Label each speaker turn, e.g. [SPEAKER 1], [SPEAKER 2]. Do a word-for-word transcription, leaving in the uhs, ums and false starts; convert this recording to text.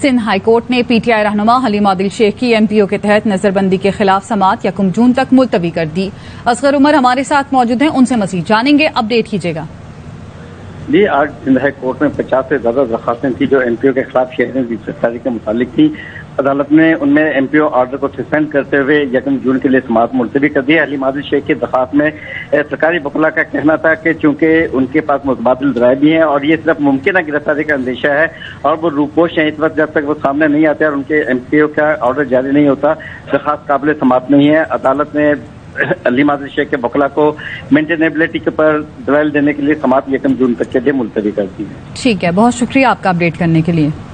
[SPEAKER 1] Sindh high court ने PTI रहनुमा हलीम आदिल शेख की एमपीओ के तहत नजरबंदी के खिलाफ समाअत यकम जून तक मुलतवी कर दी। असगर उमर हमारे साथ मौजूद हैं, उनसे मजीद जानेंगे, अपडेट कीजिएगा।
[SPEAKER 2] जी, आज सिंध हाई कोर्ट में पचास से ज्यादा दरखास्तें थी जो एमपीओ के खिलाफ शहरों की गिरफ्तारी के मुतालिक थी। अदालत ने उनमें एमपीओ ऑर्डर को सस्पेंड करते हुए यकम जून के लिए समाअत मुलतवी कर दी। हलीम आदिल शेख की दरखास्त में सरकारी वकला का कहना था कि चूंकि उनके पास मुतबादिल दराए भी हैं और ये सिर्फ मुमकिन गिरफ्तारी का अंदेशा है और वो रूपोश हैं, इस वक्त जब तक वो सामने नहीं आते और उनके एमपीओ का ऑर्डर जारी नहीं होता, दरखास्त काबिल समाअत नहीं है। अदालत ने हलीम आदिल शेख के वकला को मेंटेनेबिलिटी के ऊपर दलाइल देने के लिए समाअत यकम जून तक के लिए मुलतवी कर दी है।
[SPEAKER 1] ठीक है, बहुत शुक्रिया आपका अपडेट करने के लिए।